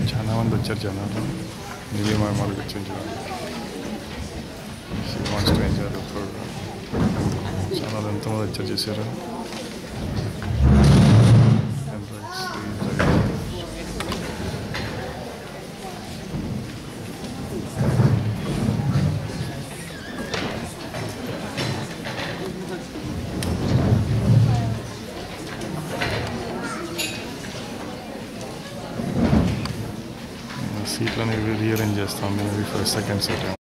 చాలా మంది వచ్చారు జనాలు. ఢిల్లీ మహిమలకు వచ్చింది. ఎంజాయ్ ప్రోగ్రామ్ చాలా ఎంతమంది వచ్చారు చేశారు. సీట్లని రీఅరేంజ్ చేస్తాం మేము ఫస్ట్ సెకండ్ సెట్.